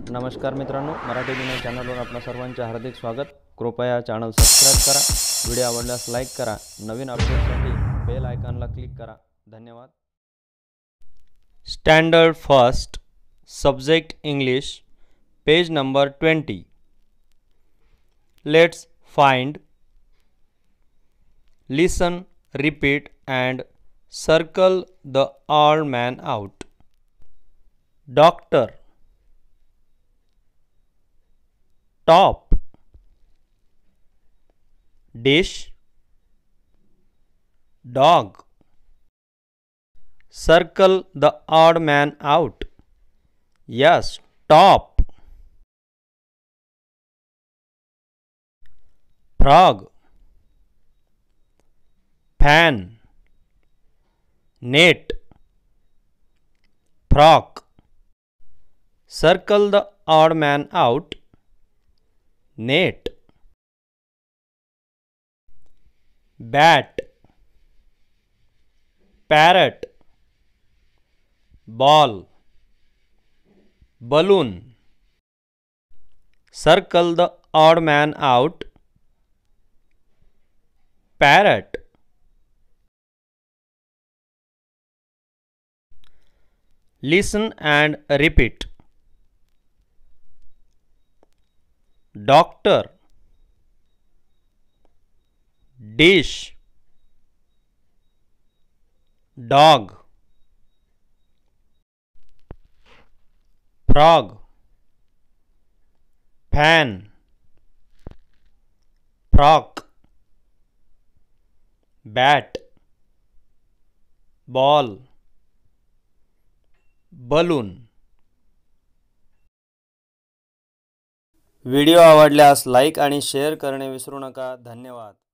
नमस्कार मित्रांनो, मराठी विनय चॅनलवर आपणा सर्वांचे हार्दिक स्वागत। कृपया चॅनल सबस्क्राइब करा, व्हिडिओ आवडल्यास लाईक करा, नवीन अपडेटसाठी बेल आयकॉनला क्लिक करा। धन्यवाद। Standard first subject English page number 20। Let's find, listen, repeat and circle the odd man out. Doctor, top, dish, dog. Circle the odd man out. Yes, top. Frog, fan, net, frock. Circle the odd man out. Net. Bat, parrot, ball, balloon. Circle the odd man out. Parrot. Listen and repeat. Doctor, dish, dog, frog, fan, frock, bat, ball, balloon. Video आवडल्यास like आणि share करणे विसरू नका। धन्यवाद।